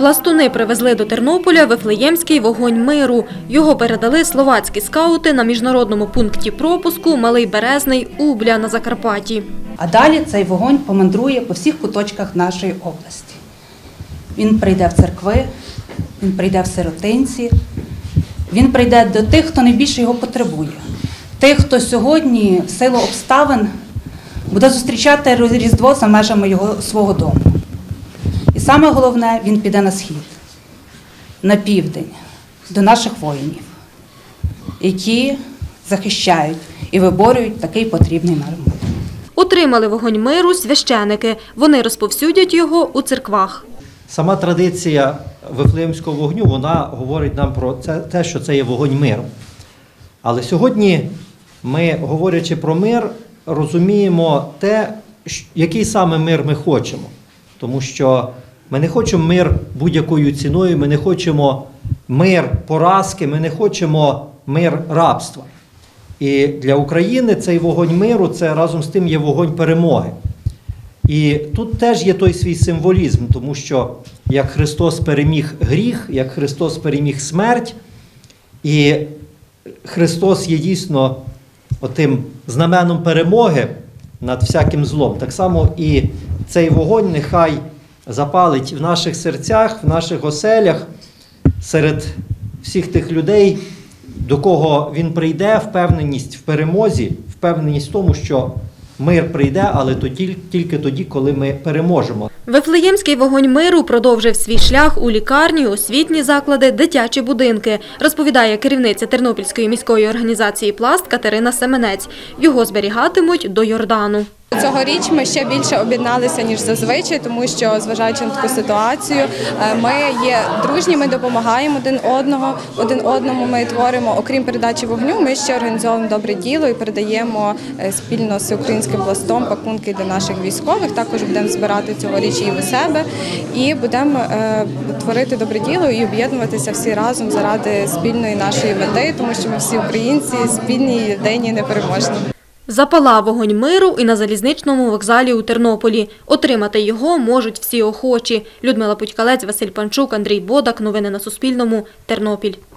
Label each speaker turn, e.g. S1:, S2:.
S1: Пластуни привезли до Тернополя Вифлеємський вогонь миру. Його передали словацькі скаути на міжнародному пункті пропуску Малий Березний Убля на Закарпатті.
S2: А далі цей вогонь помандрує по всіх куточках нашої області. Він прийде в церкви, він прийде в сиротинці, він прийде до тих, хто найбільше його потребує. Тих, хто сьогодні в силу обставин буде зустрічати Різдво за межами свого дому. І саме головне, він піде на схід, на південь, до наших воїнів, які захищають і виборюють такий потрібний нам.
S1: Отримали вогонь миру священики. Вони розповсюдять його у церквах.
S3: Сама традиція Вифлеємського вогню, вона говорить нам про те, що це є вогонь миру. Але сьогодні ми, говорячи про мир, розуміємо те, який саме мир ми хочемо. Тому що ми не хочемо мир будь-якою ціною, ми не хочемо мир поразки, ми не хочемо мир рабства. І для України цей вогонь миру, це разом з тим є вогонь перемоги. І тут теж є той свій символізм, тому що як Христос переміг гріх, як Христос переміг смерть, і Христос є дійсно отим знаменом перемоги над всяким злом. Так само і цей вогонь нехай запалить в наших серцях, в наших оселях, серед всіх тих людей, до кого він прийде, впевненість в перемозі, впевненість в тому, що мир прийде, але тільки тоді, коли ми переможемо.
S1: Вифлеємський вогонь миру продовжив свій шлях у лікарні, освітні заклади, дитячі будинки, розповідає керівниця Тернопільської міської організації «Пласт» Катерина Семенець. Його зберігатимуть до Йордану.
S4: Цьогоріч ми ще більше об'єдналися, ніж зазвичай, тому що, зважаючи на таку ситуацію, ми є дружні, ми допомагаємо один одному ми творимо. Окрім передачі вогню, ми ще організовуємо добре діло і передаємо спільно з Українським пластом пакунки для наших військових. Також будемо збирати цьогоріч і у себе, і будемо творити добре діло і об'єднуватися всі разом заради спільної нашої мети, тому що ми всі українці, спільні, єдині, непереможні.
S1: Запалав вогонь миру і на залізничному вокзалі у Тернополі. Отримати його можуть всі охочі. Людмила Путькалець, Василь Панчук, Андрій Бодак. Новини на Суспільному. Тернопіль.